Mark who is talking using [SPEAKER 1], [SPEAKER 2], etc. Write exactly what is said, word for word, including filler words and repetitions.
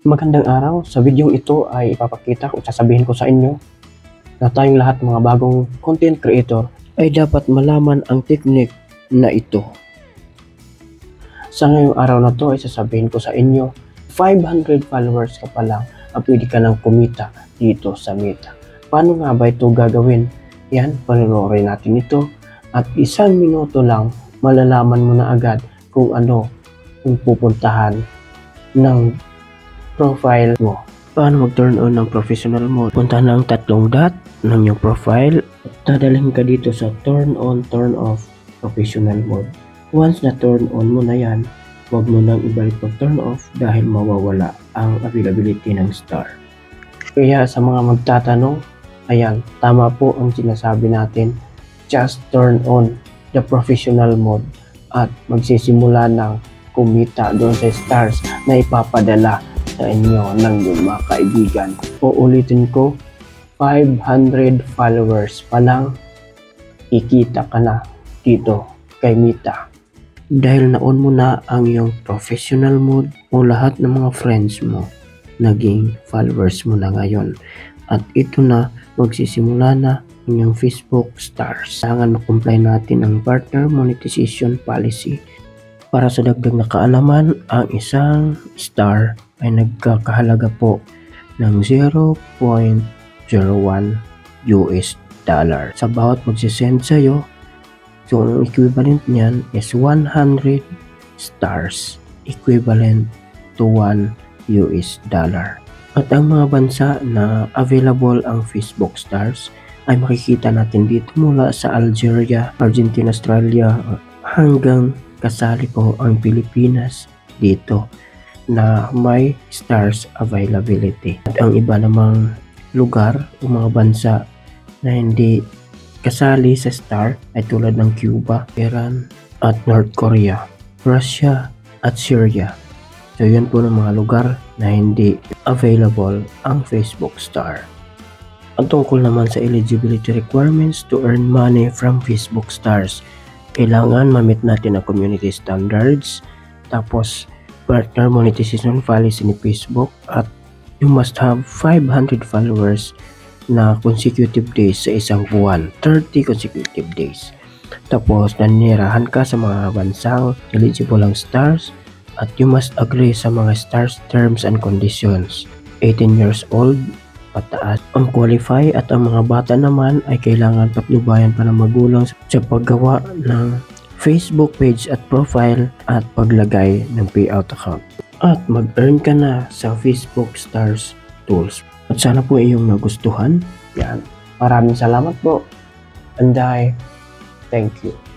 [SPEAKER 1] Magandang araw. Sa video ito ay ipapakita o sasabihin ko sa inyo na tayong lahat mga bagong content creator ay dapat malaman ang technique na ito. Sa ngayong araw na to ay sasabihin ko sa inyo, five hundred followers ka pa lang at pwede ka nang kumita dito sa Meta. Paano nga ba ito gagawin? Yan, panonoorin natin ito at isang minuto lang malalaman mo na agad kung ano yung pupuntahan ng profile mo. Paano mag-turn on ng professional mode? Punta ng tatlong dot ng iyong profile. Dadalhin ka dito sa turn on, turn off professional mode. Once na turn on mo na yan, huwag mo nang ibalik pag turn off dahil mawawala ang availability ng star. Kaya sa mga magtatanong, ayan, tama po ang sinasabi natin. Just turn on the professional mode at magsisimula ng kumita doon sa stars na ipapadala sa inyo ng yung mga kaibigan. Uulitin ko, five hundred followers pa lang, ikita ka na dito kay Meta. Dahil naon mo na ang iyong professional mode o lahat ng mga friends mo, naging followers mo na ngayon. At ito na, magsisimula na ang iyong Facebook stars. Kailangan makomply natin ang partner monetization policy. Para sa dagdag na kaalaman, ang isang star ay nagkakahalaga po ng zero point zero one U S dollar. Sa bawat magsisend sa'yo, so ang equivalent niyan is one hundred stars, equivalent to one U S dollar. At ang mga bansa na available ang Facebook stars ay makikita natin dito mula sa Algeria, Argentina, Australia, hanggang kasali po ang Pilipinas dito na may stars availability. At ang iba namang lugar o mga bansa na hindi kasali sa star ay tulad ng Cuba, Iran at North Korea, Russia at Syria. So yun po ng mga lugar na hindi available ang Facebook star. Ang tungkol naman sa eligibility requirements to earn money from Facebook stars, kailangan ma-meet natin ang community standards, tapos partner monetization policy ni Facebook, at you must have five hundred followers na consecutive days sa isang buwan, thirty consecutive days. Tapos nanirahan ka sa mga bansang eligible ang stars at you must agree sa mga stars terms and conditions. eighteen years old pataas ang qualify at ang mga bata naman ay kailangan patnubayan pa ng magulang sa paggawa ng Facebook page at profile at paglagay ng payout account. At mag-earn ka na sa Facebook Stars Tools. At sana po iyong nagustuhan. Yan. Maraming salamat po. Anday. Thank you.